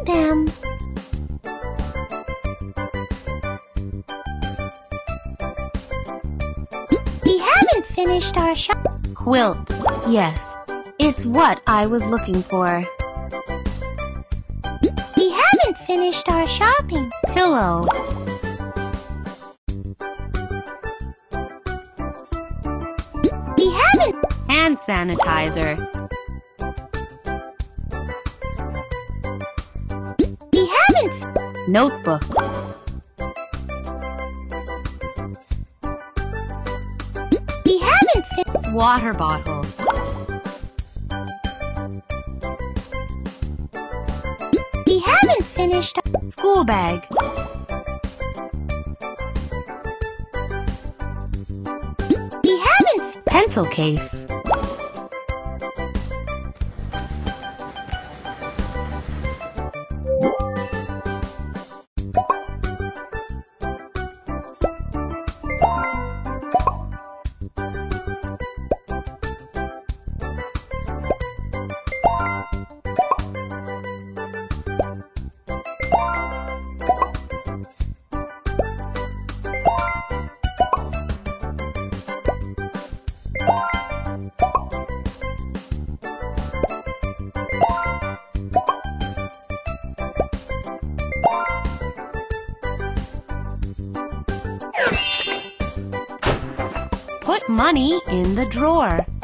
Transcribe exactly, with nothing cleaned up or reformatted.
them. We haven't finished our shop. Quilt. Yes, it's what I was looking for. We haven't finished our shopping. Pillow. We haven't. Hand sanitizer. We haven't. Notebook. We haven't finished. Water bottle. We haven't finished. School bag. We haven't. Pencil case. Put money in the drawer.